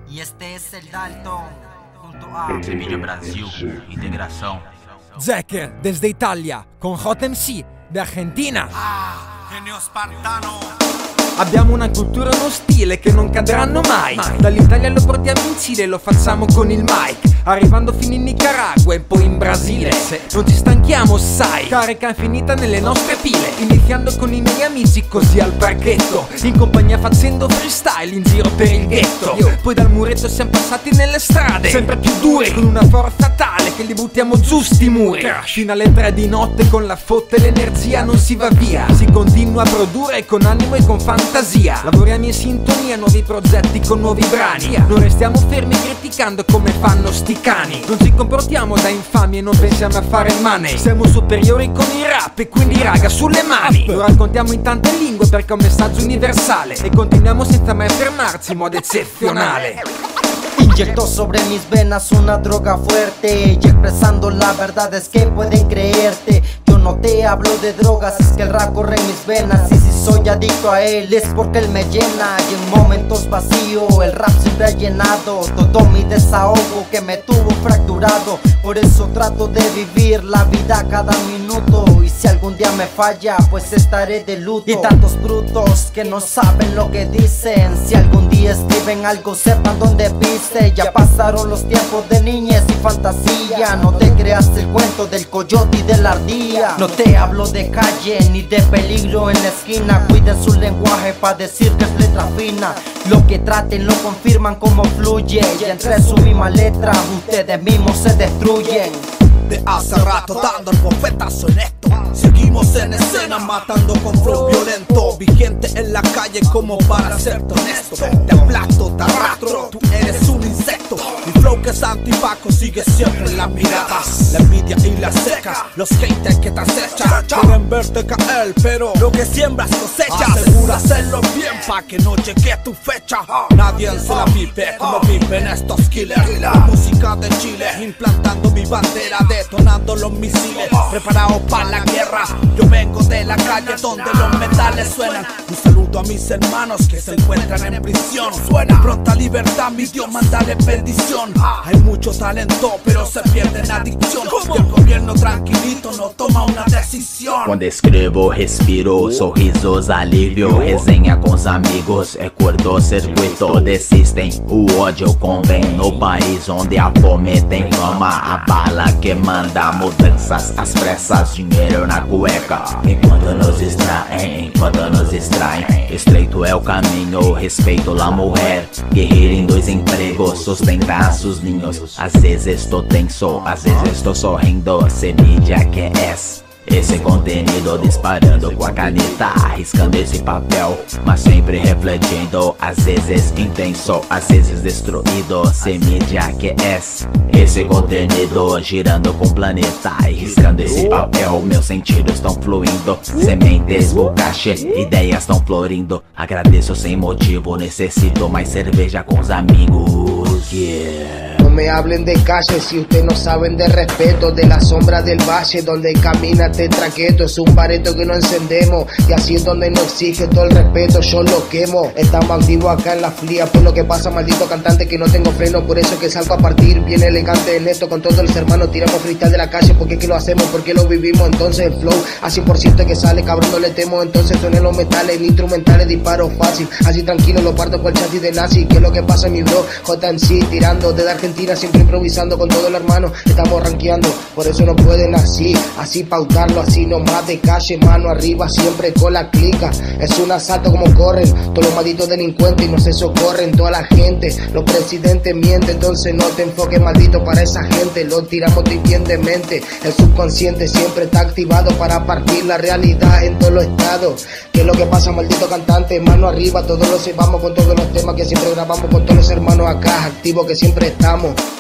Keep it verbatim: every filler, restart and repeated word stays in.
Y este es el Dalton, junto a Semilla Brasil, integração. Zeker, desde Italia, con J M C, de Argentina. Ah, genio spartano. Abbiamo una cultura e uno stile che non cadranno mai, mai. Dall'Italia lo portiamo in Cile e lo facciamo con il mic, arrivando fino in Nicaragua e poi in Brasile. Se non ci stanchiamo, sai, carica infinita nelle nostre pile, iniziando con i miei amici così al parchetto, in compagnia facendo freestyle in giro per il ghetto. Io, poi dal muretto siamo passati nelle strade, sempre più dure, con una forza tale che li buttiamo giù sti muri. Fino alle tre di notte con la fotta e l'energia non si va via, si continua a produrre con animo e con fantasia. Lavoriamo in sintonia, nuovi progetti con nuovi brani. Non restiamo fermi criticando come fanno sti cani. Non ci comportiamo da infami e non pensiamo a fare money. Siamo superiori con il rap e quindi raga sulle mani. Lo raccontiamo in tante lingue perché è un messaggio universale e continuiamo senza mai fermarci in modo eccezionale. Inyecto sobre mis venas una droga fuerte y expresando la verdad es que pueden creerte. Yo no te hablo de drogas, es que el rap corre en mis venas. Y si soy adicto a él es porque él me llena. Y en momentos vacíos el rap siempre ha llenado todo mi desahogo que me tuvo fracturado. Por eso trato de vivir la vida cada minuto. Y si algún día me falla pues estaré de luto. Y tantos brutos que no saben lo que dicen, si algún día escriben algo sepan dónde pise. Ya pasaron los tiempos de niñez y fantasía. No te creas el cuento del coyote y de la ardilla. No te hablo de calle ni de peligro en la esquina. Cuiden su lenguaje pa' decir que es letra fina. Lo que traten lo confirman como fluye. Y entre su misma letra ustedes mismos se destruyen. De hace rato dando el bofetazo en esto. Seguimos en escena matando con flow violento. Vigente en la calle como para serte honesto. Te aplasto, te arrastro, tú eres un insecto. Mi flow que es antipaco sigue siempre en las miradas. La envidia y la seca, los haters que te acechan quieren verte caer, pero lo que siembras cosechas. Asegura hacerlo bien pa' que no llegue tu fecha. Nadie se la vive como viven estos killers. La música de Chile, implantando mi bandera, detonando los misiles, preparados para la guerra. Yo vengo de la calle donde los metales suenan. Un saludo a mis hermanos que se encuentran en prisión. Suena pronta libertad, mi Dios, mandale bendición. Hay mucho talento, pero se pierde en adicción. Y el gobierno tranquilito no toma una decisión. Quando escrevo, respiro, sorrisos, alívio. Resenha com os amigos, é curto-circuito. Desistem, o ódio convém. No país onde a fome tem fama, a bala que manda mudanças, as pressas, dinheiro na cueca. Enquanto nos distraem, enquanto nos distraem, estreito é o caminho, respeito la mulher. Guerreiro em dois empregos, sustentar sus ninhos. Às vezes estou tenso, às vezes estou sorrindo. Semilla que es esse contenido, disparando com a caneta, arriscando esse papel, mas sempre refletindo. Às vezes intenso, às vezes destruído. Semilla que es esse contenido, girando com o planeta, arriscando esse papel. Meus sentidos estão fluindo, sementes, bocache, ideias estão florindo. Agradeço sem motivo, necessito mais cerveja com os amigos. Yeah. No me hablen de calle si ustedes no saben de respeto. De la sombra del valle donde camina tetraqueto. Es un bareto que no encendemos y así es donde no exige todo el respeto. Yo lo quemo. Estamos activos acá en la fría. Por lo que pasa, maldito cantante, que no tengo freno. Por eso que salgo a partir bien elegante en esto. Con todos los hermanos tiramos freestyle de la calle. Porque es que lo hacemos, porque lo vivimos. Entonces el flow a cien por ciento que sale, cabrón, no le temo. Entonces suenan los metales, instrumentales, disparo fácil. Así tranquilo lo parto con el chasis de nazi. Que es lo que pasa, mi bro? J M C tirando desde Argentina, siempre improvisando con todos los hermanos. Estamos rankeando, por eso no pueden así, así pautarlo, así nomás de calle, mano arriba, siempre con la clica. Es un asalto como corren todos los malditos delincuentes y no se socorren toda la gente. Los presidentes mienten, entonces no te enfoques, maldito, para esa gente. Lo tiramos tibientemente, el subconsciente siempre está activado para partir la realidad en todos los estados. ¿Qué es lo que pasa, maldito cantante? Mano arriba, todos los vamos con todos los temas que siempre grabamos con todos los hermanos acá, activos que siempre estamos.